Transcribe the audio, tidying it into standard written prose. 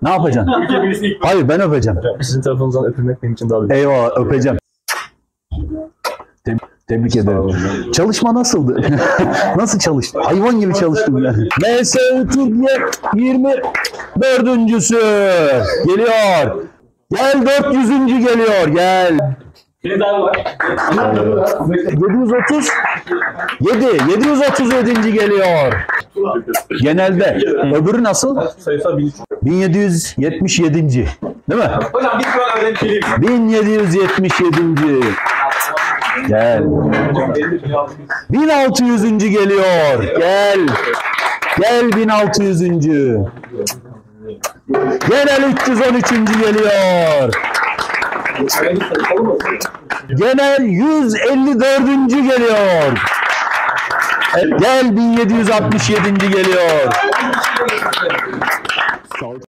Ne yapacaksın? Hayır, ben öpeceğim. Sizin tarafınızdan öpülmek benim için daha büyük. Eyvallah, öpeceğim. Tebrik ederim. Çalışma nasıldı? Nasıl çalıştın? Hayvan gibi çalıştım yani. MSU Türkiye 24.'sü geliyor. Gel 400. geliyor. Gel. Bir daha var. 737. geliyor. Genelde. Öbürü nasıl? Sayısal 1777. Değil mi? Hocam bir puan öğrenelim. 1777. Gel. 1600. geliyor. Gel. Gel 1600. Genel 313. geliyor. Genel 154. geliyor. Gel 1767. geliyor.